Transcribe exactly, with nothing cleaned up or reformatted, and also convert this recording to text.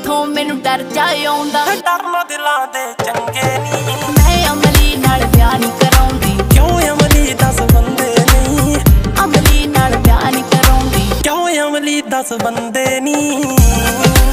तेथों मैनू डर जा आउंदा। डरना दिलां दे चंगे नी, मैं अमली नाल प्यार नहीं कराउंदी। क्यों अमली दस बंदे नी, अमली नाल प्यार नहीं कराउंदी। क्यों अमली दस बंदे नी।